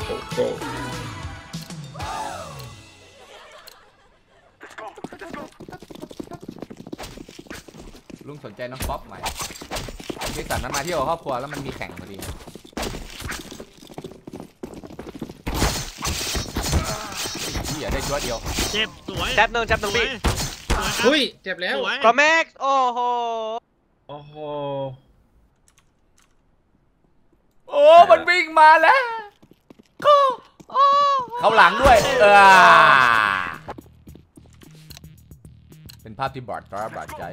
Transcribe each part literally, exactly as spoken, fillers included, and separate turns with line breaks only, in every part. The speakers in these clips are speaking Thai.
โอ้โห
ลุงสนใจน้องป๊อปไหมนิสสันมันมาเที่ยวครอบครัวแล้วมันมีแข่งพอดีพี่อย่าได้จั่วเดียว
เจ็บสวย
แจ็บหนึ่งแจ็บหนึ่งพี่
อุ้ยเจ็บแล้ว
ก็แม็กโอ้โห
โอ้โห
โอ้มันวิ่งมาแล้วเขาเขาหลังด้วยเออเป็นภาพที่บาดตาบาดใจ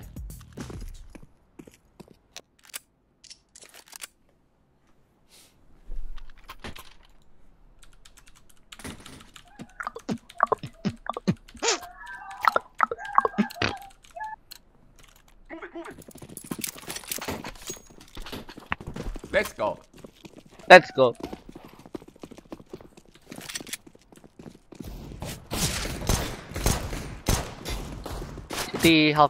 Let's go.
Let's go. City help.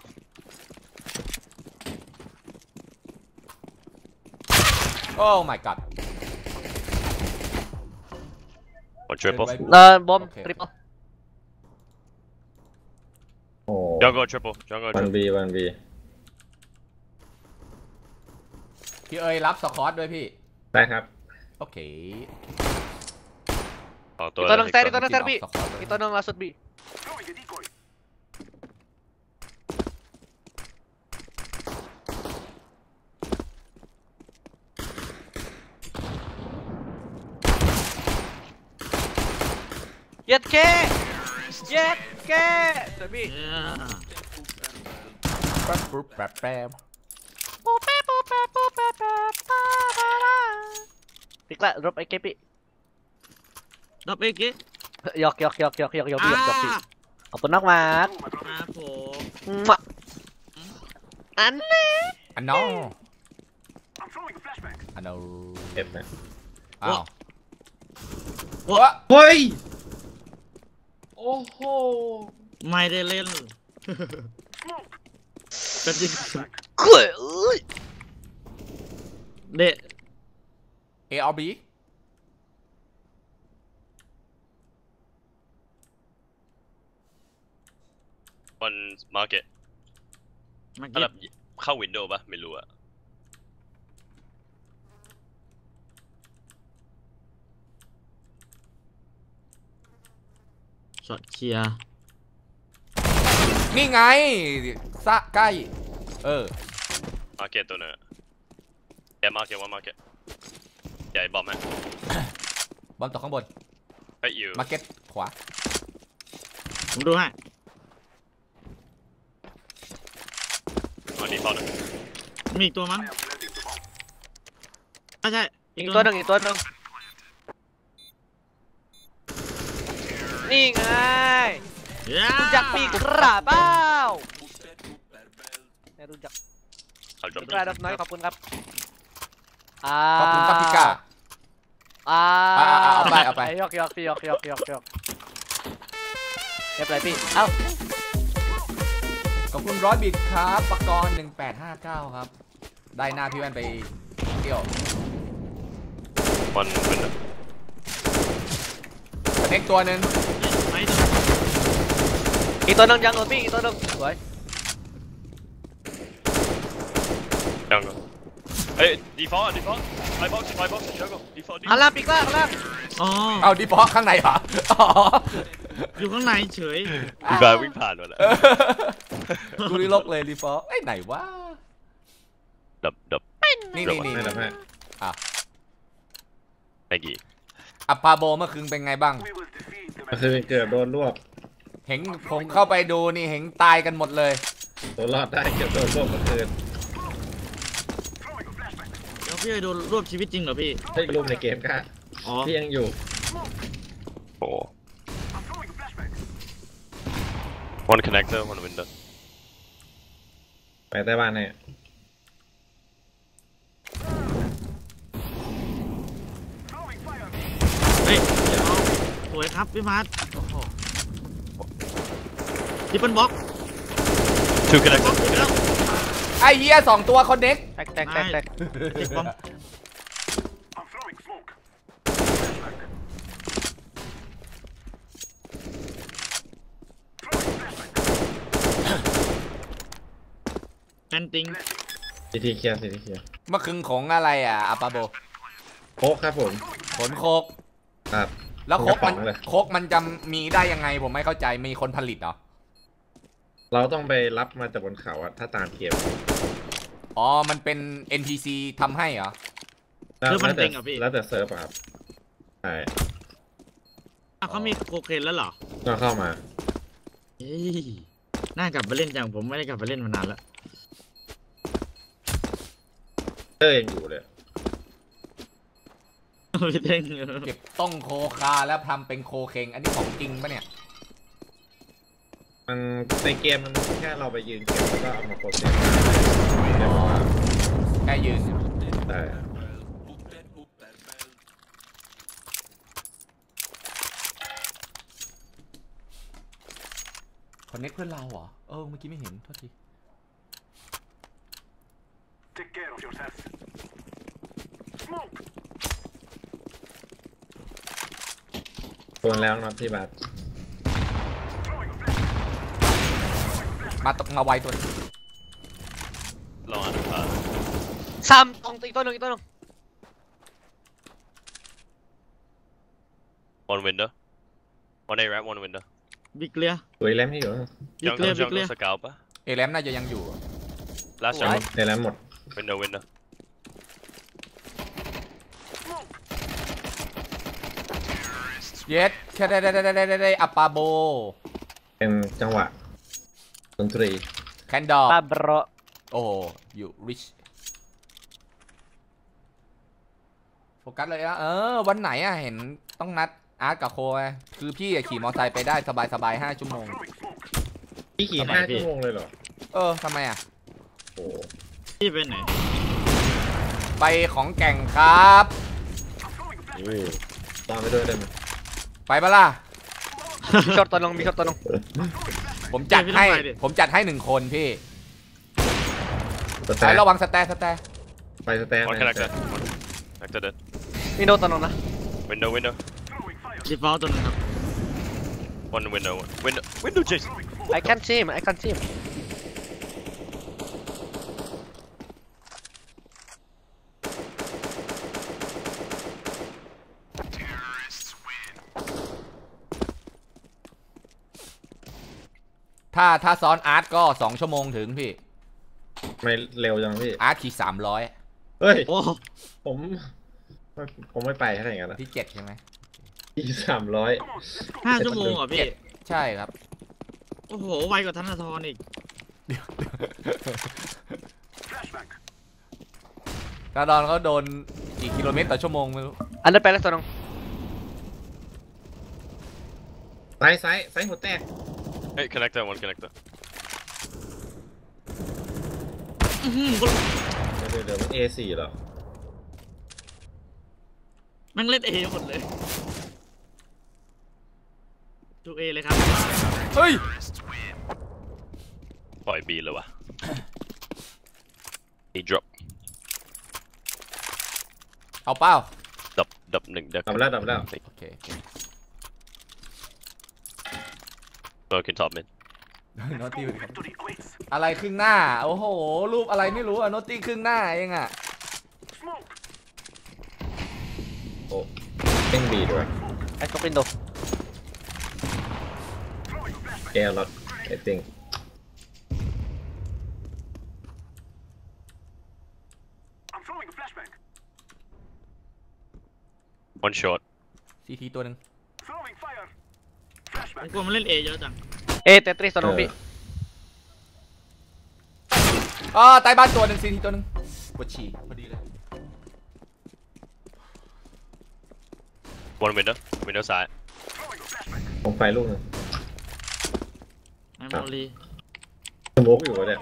Oh my god.
One triple.
Uh, bomb okay. Triple.
Oh.
Jungle triple. Jungle triple.
One B, one B.
พี่เอ๋ยรับสคอตด้วยพี่
ได้ครับ
โอเค
ตัวนึงเซอร์ตัวนึงเซอร์พี่ตัวนึงล่าสุดพี่เย็ดแค่เย็ดแค่เซอร์พี่
แป๊บปุ๊บแป๊บแป๊บ
ติ๊กละรบไอ้เก็บพี่
รบไอ้เก็บ
หยอกหยอกหยอกหยอกหยอกหยอกหยอกหยอกพี่ขอบคุณนักมาร์
ครับผม
อันนี้
อันน้องอันน้อง
เจ็บนะ
อ้าว
ว้าเฮ้ยโอ้โห
ไม่ได้เล่นเป็นจริง
เฮ้ยเอ้ย
เด็ด
A or B
one market ถ้าแบบเข้าวินโดว์ปะไม่รู้อะ
ช็อตเคลียร์
นี่ไงซะใกล้เออ
market ตัวนึงแย่ market one market ใหญ่บอมไหม
บอมตกข้างบน
ไปอยู่
market ขวา
ผมดูให้
อ๋อดีฟอลต์
มีอีกตัวมั้งไม่ใช่
อีกตัวหนึ่งอีกตัวหนึ่งนี่ไงรู้จักปีกระเป้าไม่รู้จักปีกระดับน้อยขอบคุณครับ
ขอบคุณครับพี่ก้า
อ่า
เอาไปเอาไป
ยกยกยกยกยกยกเรียบร้อยพี่เอ้า
ขอบคุณร้อยบิตครับปกรณ์หนึ่งแปดห้าเก้าครับได้หน้าพี่แว่นไปเที่ยว
มันเป็น
เน็กตัวหนึ่ง
อีกตัวนึงยังโดนพี่อีกตัวนึงสวย
ยังก็เฮ้ยดีฟอลต์ดีฟอลต์ไฟบ็อกซ์ไฟบ็อกซ์ยังก็ดีฟอลต์
ข้างล่างปีกล่างข้างล่าง
อ๋อ
เอาดีฟอลต์ข้างในเหรอ
อยู่ข้างในเฉย
พี่บาวิ่งผ่านมาแล้ว
กูรีลกเลยดีฟอลต์ไอ้ไหนวะ
ดับดับ
นี่นี่นี่อ่ะ
ไอ้กี่
อัปปาโบเมื่อคืนเป็นไงบ้าง
เมื่อคืนเกือบโดนรวบ
เห็นผมเข้าไปดูนี่เห็นตายกันหมดเลย
ตัวรอดได้เกือบโดนรวบเมื่อคืน
แล้วพี่โดนรวบชีวิตจริงเหรอพี่
ให้รวบในเกมค่ะอ๋อพี่ยังอยู่
โอ้ one connector one window
ไปใต้บ้านเนี่ย
เฮ้ยสวยครับพี่มาร์ทดิปเปิลบ็อก
two connector
ไอ้เหี้ยสองตัวคอนเน็ก
แตกแตกแตกแตก
นติง
ซีทีเคลียร์ซีทีเคลียร์
เมื่อคืนของอะไรอ่ะอาปาโบ
โค้กครับผม
ขนโคก
ครับ
แล้วโคกมัน
กระป๋องเลย
โคกมันจะมีได้ยังไงผมไม่เข้าใจมีคนผลิตเหรอ
เราต้องไปรับมาจากบนเขาอะถ้าตามเกม
อ๋อมันเป็น เอ็น พี ซี ทำให้เหรอ
แล้ว
คือมัน
แล้วแต่
ติงเหรอพี่
แล้วแต่เซิร์ฟอะครับใช่
อ่ะเขามีโคเคนแล้วเหรอ
ก็เข้ามา
เฮ้ยน่ากลับไปเล่นจังผมไม่ได้กลับไปเล่นมานานแล้ว
เตอร์ยังอยู่เลย
พี่เท่ง
เก็บต้งโคคาแล้วทำเป็นโคเคงอันนี้ของจริงปะเนี่ย
มันในเกมมันแค่เราไปยืนเก็บแล้วก็เอามาโปรเซส
แค่ยืน
ได้
คอนเน็กเพื่อนเราเหรอเออเมื่อกี้ไม่เห็นโทษที
ตัวแล้วน็อตที่บาท
มาตมาไวตัวนี้
ลองอ่านอ่า
ซ้ำตรงอีกตัวหนึ่งอีกตัวหนึ่ง
one window one A ramp one window
บิ๊กเลีย
ตัวแรมที่อยู่
บิ๊กเลีย
jungle
บิ๊กเลีย
jungle สกาวปะ
เอแรมน่าจะยังอยู่
last
สวย
jungle
ในแรมหมด
window window
เย็ดแค่ได้ได้ได้ได้ได้ได้อัปปาโบ
เป็นจังหวะดนตรี
แคนดอร์
ปาบรอ
โอ้อยู่ริชโฟกัสเลยนะเออวันไหนอะเห็นต้องนัดอาร์ตกับโคไงคือพี่อะขี่มอเตอร์ไซค์ไปได้สบายสบายห้าชั่วโมง
พี่ขี่ห้าชั่วโมงเลยเหรอ
เออทำไมอะ
โอ้
พี่เป็นไหน
ไปของแก่งครับ
โหตามไปด้วยได้ไหม
ไปปะล่ะ
มีช็อตตัวหนึงมีช็อตตัวหนึง
ผมจัดให้ผมจัดให้หนึ่งคนพี่
สแต
ไป
น
ระวังสแตนสแตน
ไปสแตน
one connector one connector dead
มีโดนตัวหนึงนะ
window window
ดีฟอลต์ตัวนึงครับ
one window window window Jason
I can't see him I can't see him
ถ้าถ้าซ้อนอาร์ตก็สองชั่วโมงถึงพี่
ไม่เร็วจังพี่
อาร์ตขี่สามร้อย
เฮ้ย
โอ้
ผมผมไม่ไปเท่าไหร่กันนะ
ที่เจ็ดใช่ไหม
อีกสามร้อย
ห้าชั่วโมงเหรอพี่
ใช่ครับ
โอ้โหไวกว่าธนาธรอีก
กระดอนเขาโดนกี่กิโลเมตรต่อชั่วโมงไม่รู้
อันนั้นไปแล้วตัวหนึง
ซ้ายซ้ายซ้ายหัวแตก
hey connector one connector
อื้อหือ
เดี๋ยวเดี๋ยวมัน เอ สี่ เหรอ
แม่งเล่นเอหมดเลยดูเอเลยครับ
เฮ้ย
ปล่อย B เลยวะ A drop
เอาเป้า
ดับดับหนึ่งเด็ก
ดับแล้วดับแล้ว
โอเค
broken top mid
โนตี้อะไรครึ่งหน้าโอ้โหรูปอะไรไม่รู้อะโนตี้ครึ่งหน้าเองอะ
โอ้เป็นบีด้วย
ไอ้ตรงวินโดว์
เอลล็อตไอติง
one shot
ซีทีตัวหนึ่ง
ผมกลัวมันเล่นเอเยอะจัง
เอเตตรีตัวหนึงพี่
อ๋อใต้บ้านตัวหนึ่งซีทีตัวหนึ่งปวดฉี่พอดีเลย
one window window ซ้าย
ผมไฟลูกหนึง
แมมโมรี
สโมกอยู่วะเนี่ย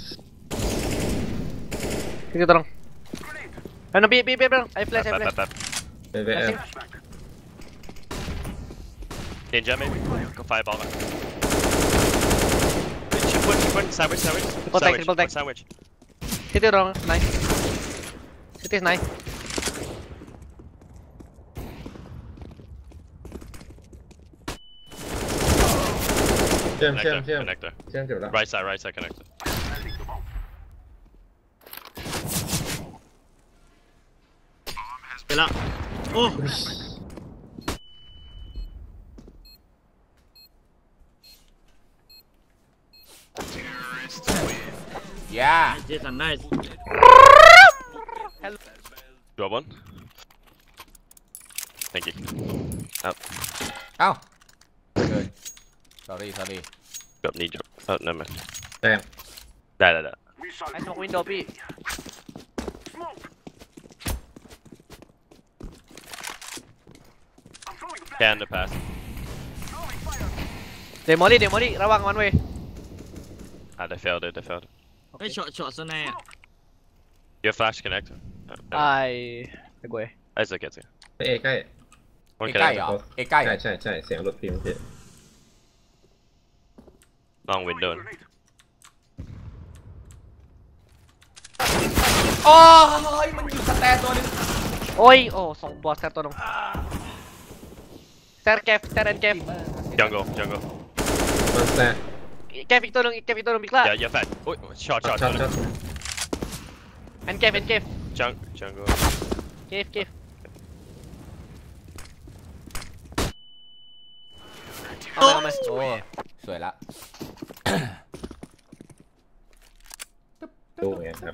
นี่คือตัวหนึงแล้วนะบีบีบีบีไอ้เฟลชไอ้
แป๊บ
เฟล
แป๊
ช
บแป๊บ
ไปไปแอม
Ninja maybe go fireball ก่อน ชิปเปิ้ลชิปเปิ้ล sandwich sandwich
Triple tech, triple tech.
sandwich
ที่ตัวหนึงไหนที่ที่ไหน
เชื่อมเชื่อม
connector
เชื่อม
connector
เชื่อมเจ็บแล้ว
right side right side connector
ไปไป
โอเค
ไป
โอ้
ย่า
เจสันได้
Drop one. Thank you. Out.
เอ้าเกิน sorry sorry
Drop knee drop. Oh, never mind.
แต้ม
Där, där, där.
ไอ้สโมกวินโดว์พี่
Can the pass.
เดโมลี่เดโมลี่ระวังมันเว้ย
Ah, they failed it, they failed it.
ไอ้ช็อตช็อตสแนร์
You have flash connect? Oh,
ไอ้
never.
ไอ้กวย
It's okay, it's okay.
เอใกล้
เอ
One
ใกล้
connect.
เหรอเอใกล้
ใช่ใช่ใช่เสียงรถพิมพ์พี่
Long window.
โอ้ยมันอยู่สแตนตัวนึง
โอ้ยโอ้สองตัวแซตตัวนึงแซตแกฟแซตแอนแกฟ
Jungle, jungle.
มันแซ่
แกฟอีกตัวนึงแกฟอีกตัวนึงบิ๊กล่า
Yeah, yeah, fat. Oh, shot,
ช็อ
shot,
ตช็อต
shot.
ช็อต
แอนแกฟแอนแกฟ
Jung, jungle.
เกฟเกฟเอามาเอามา
โอ้สวยละ
ดูไงครับ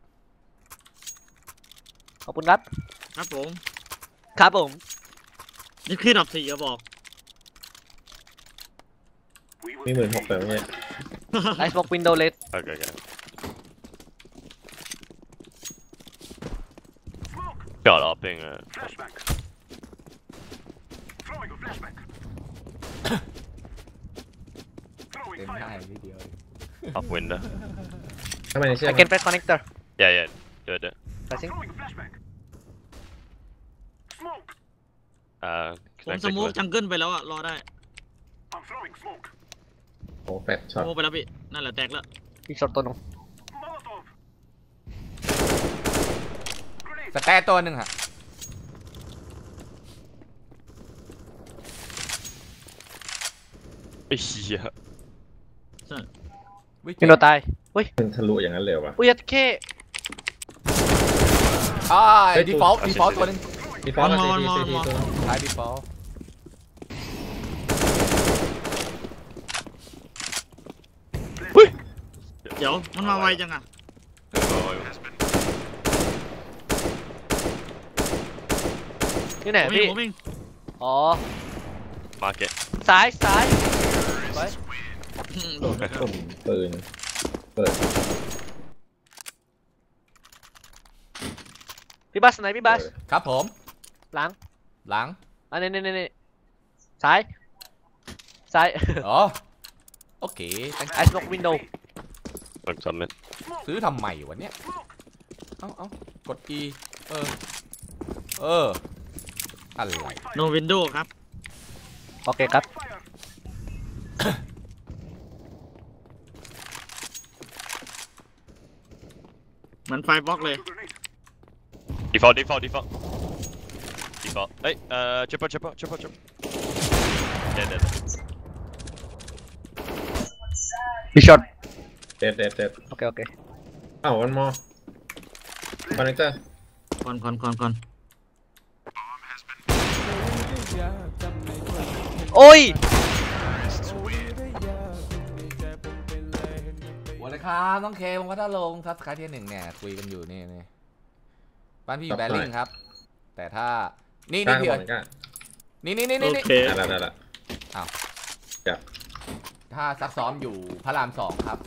ขอบคุณครับ
ครับผม
ครับผม
นี่คือดับสี่กระบอก
มีหมื่นหกแบบนี้
ไอสโมกวินโดว์เลส
Okay, okay. Shot upping. Uh,
เต็มหน้าทีเดียว
up window.
ทำไมในเชื่อ
ไอเกนเฟสคอนเนคเตอร์
Yeah, yeah. Do it, do it.
ไปซิง
Uh,
ผม
connect
ส
it
โมก
with-
จังเกิลไปแล้วอะรอได้
โอ้แปด
ส
ช็อต
โมกไปแล้วพี่นั่นแหละแตกแล้ว
อีกช็อตตัวนึง
สแตนตัวหนึ่งฮะ
Yeah.
วินโดว์ตายอุ้ย
มันทะลุอย่างนั้นเลยวะ
อุ้ยยัดเข้
อ่า
เฮ้ย
ดีฟอลต์
ตัว
ดีฟอลต์ตัวหนึง
ดีฟอลต์
ม
ซี
อน
ที
มอน
ซีที
มอน
ตัวนึง
ท้ายดีฟอลต์
เดี๋ยวมันมาไวจังอะ
ที่ไหน
ผมเอ
พี่
งผมเอง
อ๋อ
Mark it.
ซ้ายซ้าย
อืมโดด
ตุ่มปืนเปิด
พี่บัสไหนพี่บัส
ครับผม
หลัง
หลัง
อันนี้นี่นี่ซ้ายซ้าย
อ๋อโอเค
ไอสโมกวินโดว์
Look, submit.
ซื้อทำไมวะเนี่ยเอ้าเอ้ากด E เออเอออะไร
โนวินโดว์ครับ
โอเคครับ
เหมือนไฟบล็อกเลย
Default, default, default. Default. Hey, uh, chipper, chipper, chipper, chipper. Dead, dead.
พี่ช็อต
เด็ดเด็ดเด็ด
โอเคโอเค
อ้าววันมอคอนเนคเตอร์
ก่อนก่อนก่อนก่อน
โอ้ย
วันเลยครับน้องเคผมก็ถ้าลงซับสไครต์ที่หนึ่งเนี่ยคุยกันอยู่นี่นี่บ้านพี่อยู่แบริ่งครับ แต่ถ้านี่
กล้า
นี่พี่
บอ
เอ๋
ล
ย
กล้า
นี่นี่นี่
โอ
นี่
เค
ได้ละได้ละ
อ้าว
จับ
ถ้าซักซ้อมอยู่พระรามสองครับ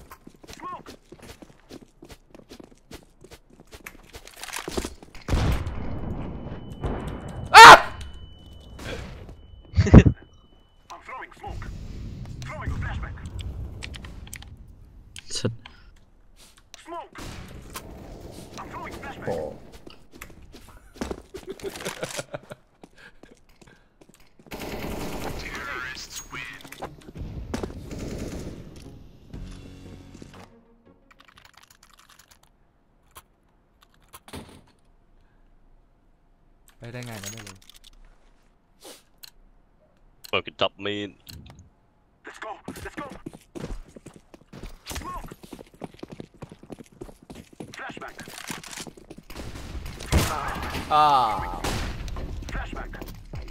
อ้าว
สุด
โอ้
ไปได้ไงกันไม่รู้
Look at top mid.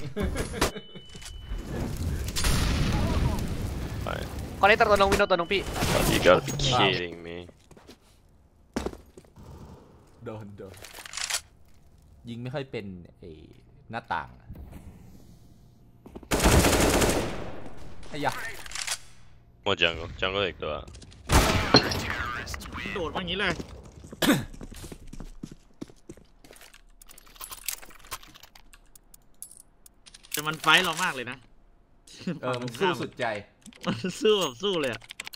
คอนเนคเตอร์ตัวน้องวินโดตัวน้องพี่
You gotta be kidding me.
โดนโดนยิงไม่ค่อยเป็นไอ้หน้าต่างไอ้ยะ
More jungle, jungle อีกตัว
โดดมาอย่างนี้เลย แต่มันไฟท์เรามากเลยนะ
เออมันสู้สุดใจ
มันสู้แบบสู้เลยอะ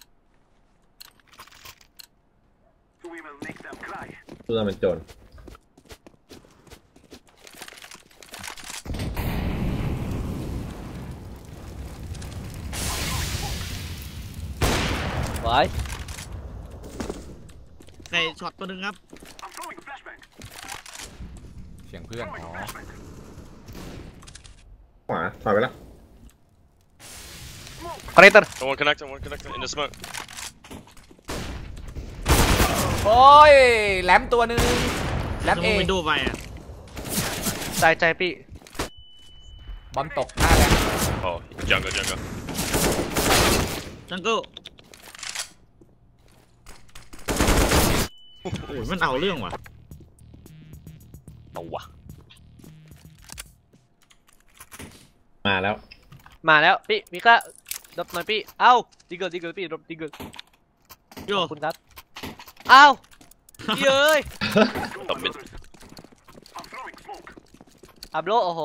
เพื่อมันโจร
ไว้
ในช็อตตัวหนึ่งครับ
เสียงเพื่อนอ๋อ
ขวาถอยไปแล้ว
คอนเนคเตอร์
One connector, one connector in the smoke.
โอ้ยแหลมตัวหนึ่งแหลม
จะ
เอ
มองไปดูไปอ่ะ
ใจใจพี่
บอมตกหน้าแหลม
Oh, jungle, jungle.
จังเกิลโอ้ยมันเอาเรื่องว่ะ
เอาวะ
มาแล้ว
มาแล้วพี่พี่ก็ดรอปหน่อยพี่เอ้าดิเกิลดิเกิลพี่ดรอปดิเกิล
โย
ขอบคุณครับเอ้าเย้ย
Top mid.
อับโลโอ้โห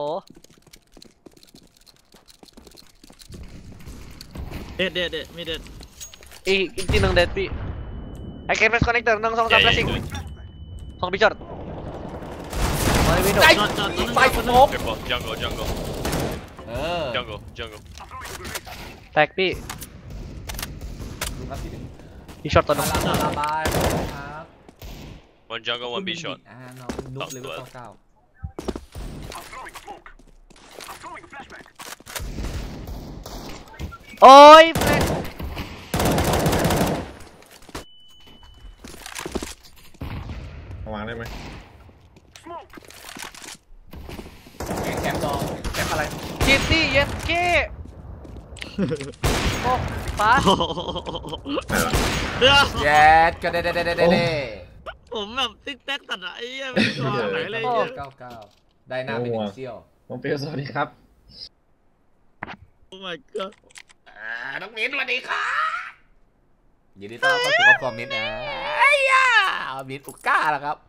เด็ดเด็ดเด็ดไม่เด็ด
อีกอีกทีหนึ่งเด็ดพี่ไอเกมเป็นคอนเนคเตอร์หนึ่งสองสาม
Yeah,
แล้
yeah,
วสิ
good.
สองพี่จอดมาวินโด
ได้
จอดจอดตัวหนึง
ไป
ครับ
สโมก
Careful, jungle, jungle,
เออ
jungle, jungle.
แตกพี่
ดูครับพี่ถึง
พี่ช็อตตัวหนึง
ระบายระบายครับ
One jungle, one B shot.
อ่าน้องนุ๊กเลยว่าเก้า
โอ้ยเฟรน
วางได้ไหม
แคมป์ดองแคมป์อะไร
คิตตี้เย็นเก้โอ้ป้า
โอ้โหเดี๋ยว
แย็ดก็ได้ได้ได้ได้ได้
ผมแบบติ๊กแท็กตัดอะไอ้เหี้ยไม่รู้ตัวไหนเลยเนี่ย
เก้าเก้าได้หน้าเป็นเซี่ยว
น้องเปียวสวัสดีครับ
โอ้ my god
น้องมิ้นสวัสดีครับยินดีต้อนรับเข้าสู่ครอบครัวมิ้นนะไอ้ย่ามิ้นอุก้าแล้วครับ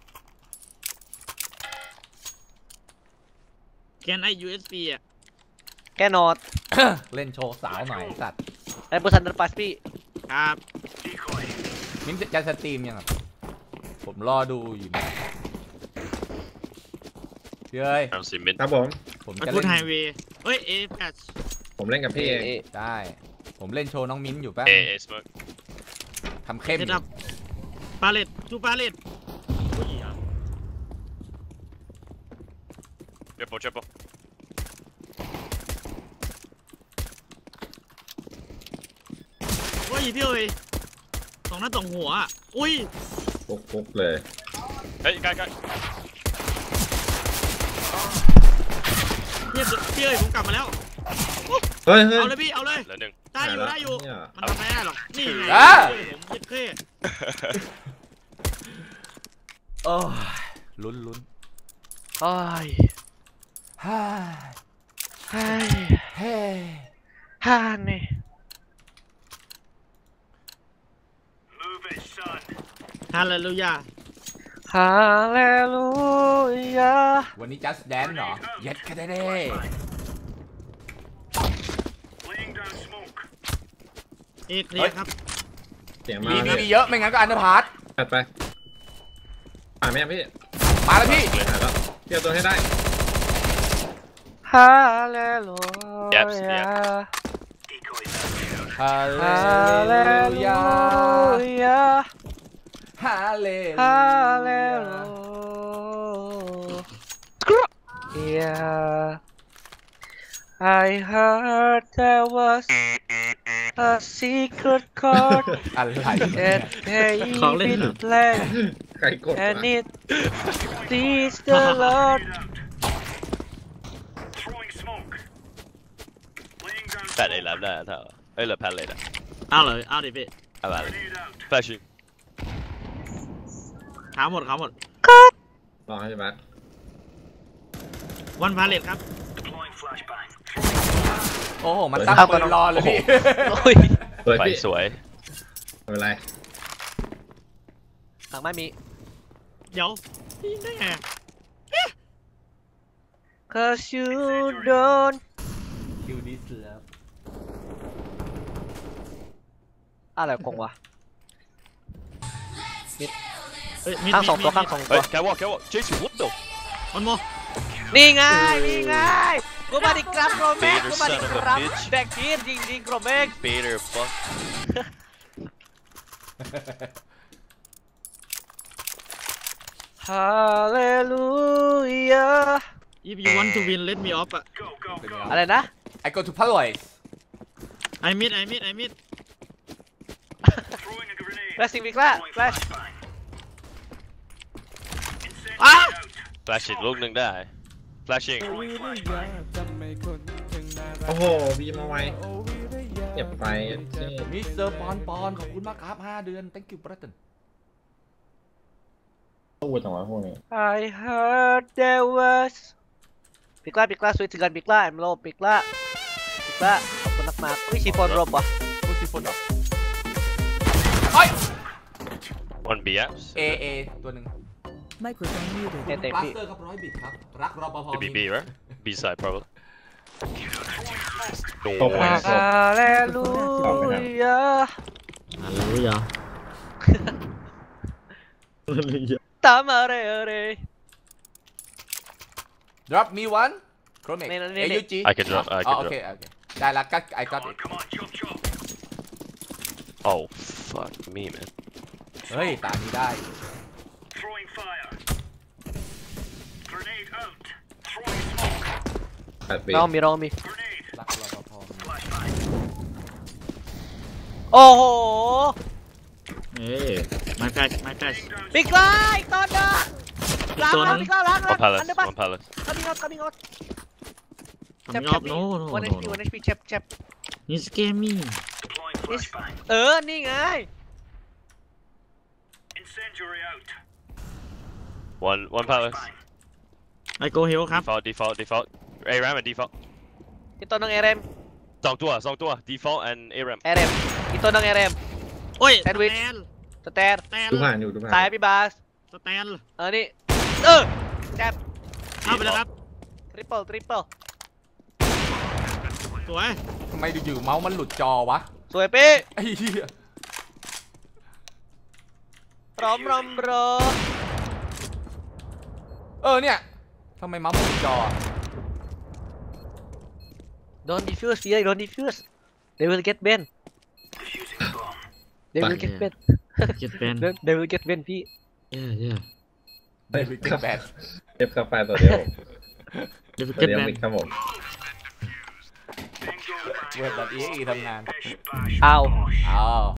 แกนไอ ยู เอส บี อ่ะ
แกนอด
เล่นโชว์สาวหน่อยสัตว์
ไอ้เบอร์ซันเดอร์ปัสพี่
ครับ
มิ้นจะสตรีมยังครับผมรอดูอยู่นะเฮ้ย
I'm see mid.
ครับผม
ผม
มัน
จะ
พู
เล่
ดไฮ
น
เวย์เฮ้ยเอแพช
ผมเล่นกับพี่เอง
ได้ ผมเล่นโชว์น้องมิ้นอยู่แป๊บ
A, A smoke.
ทำเข้มอ
เซต
ยู่
อัพปาเลตจูปาเลต
Triple, triple.
โอ้ยพี่เอ้ยสองหน้าสองหัวอ่ะอุ้ย
ปุ๊กปุ๊กเลย
Hey, guy, guy.
เทียบพี่เอ้ยผมกลับมาแล้ว
เฮ้ยเฮ้ย
เอาเลยพี่เอาเลย
Landing.
ได้อยู่ได้อยู่
เนี่ย
มันทำไม่ได้หรอกนี่ไง
อ่ะ
ผมยึดเคร่
โอ้ยลุ้นลุ้น
โอ้ย
ฮ่า
เฮ้ย
เฮ้
ฮ่านี่
ฮาเลลูยา
ฮาเลลูยา
วันนี้ just dance เหรอเย็ดแค่ได้เด้
เอเคลียร์ครับ
เสียง
มี
มา
มี
เนี่ย
มีเยอะไม่งั้นก็อันเดอร์พาร์ต
ตัดไปอ่าไหมพี่
มาแล้วพี่
หายแล้วเกี่ยวตัวให้ได้
ฮาเลลูยา
ฮาเล
ฮาเล
ลู
ลู
ยาย
า
ฮาเล
ฮาเล
ลู
ลู ยา I heard there was a secret chord
อะไร
that they
ของเล่น
been playing
ใครกด
and
วะ
it please the Lord
แปดไอ้แลบได้ถ้าเอ้ยเหลือแพนเลยนะ
เอาเลยเอาดิพี่
อะไร flashing
ขาหมดขาหมด
รอให้พี่มาร์ค
วันพาเลตครับ
โอ้โหมันตั้งปืนรอเลยพี่
โอ้ย
สวย
ไฟ
พี่
สวย
ไม่เป็นไร
หลังไม่มี
เดี๋ยวพี่ได้ไง
Cause you don't
คิวดิสแล้ว
อะไรกงวะ
เฮ้ยมี
ข้างสองตัว
มี
ข้างสองตั
เฮ้
วย
แค่ว่าแค่ว่า Jason what the
มันโม
นี่ไงนี่ไงกูมาดิครับโรเมก
Peter
กูมาดิ
son of a
ครับ
bitch
แดกทีนจริงจริงโรเมก
Peter fuck
Hallelujah
if you want to win let me off อะ
อะไรนะ
I go to Palois
I mid I mid I mid
แฟลชสิวิกละแฟลช
อ้า
flashing ลูกหนึ่งได้ flashing
โอ้โหบีมาไวเก็บไปเจ๊
มิสเตอร์ปอนปอนขอบคุณมากครับห้าเดือน thank you brother
ตู้จังหวะพวกนี้
I heard there was ปิกละปิกละสวยถึงกันปิกละแอมโลปิกละปิกละขอบคุณมากๆอุ้ยชีฟอนรบวะ
พูดสิฟนดอกเฮ้ย
one B apps
A A ตัวหนึ่ง
Microphone muted.
เต็มเต็ม
บลัส
พี่
เตอร์ครับร้อยบิตครับ รักรปภ
to be B right B side probably
ตบไป
no
ตบ
Hallelujah
รู้ยัง
ตามอะไรอะไร
drop me one Chromic
นี่นี่
A
นี่
U G
I can drop I
อ๋อ
can
โอเค
drop
โอเคได้ละก็ I got it
oh fuck me man
เฮ้ยตานี้ได้
แปดปี
ลองมีลองมี
รักรปภ
โอ้โห
เอ้ย my flash my flash
ปิกละอีกตอนนึงล้าง
ตัวนึ
ล้าง
ง
ปิกละล้างล้าง
one palace
อันเดอร์บัส
one palace
coming out coming out
ทำยอบ no no
วัน
no
H P วัน H P เจ็บเจ็บ
นี่สเกมมี่
เออ นี่ไง
one one palace
I go hill ครับ
default default default A ram and default
อีกตัวนึงเอเรม
สองตัวสองตัว default and A ram
เอเรมอีกตัวนึงเอเรม
โอ้ย
แซนด์วิช สแตน
สแตน
ดูผ่านอยู่ดูผ่าน
สายพี่บาส
สแตน
เออ นี่ เออแจ็บ
เอาไปแล้วครับ
ทริปเปิลทริปเปิล
สวย
ทำไมอยู่ๆเมาส์มันหลุดจอวะ
สวยปี้
ไอ้เหี้ย
พร้อมรอมรอ
เออเนี่ยทำไมเมาส์มันหลุดจอ
Don't defuse fear don't defuse they will get Ben they will get Ben
get ban
they will get Ben พี่
yeah yeah
เดวิดเก็ตแบด
เก็บกาแฟตัวเดียว
they will
ตัว
get
เดียว
ban
มิกครับผม
เว็บแบบ อี เอ็กซ์ อี ทำงาน
เอา
อ้าว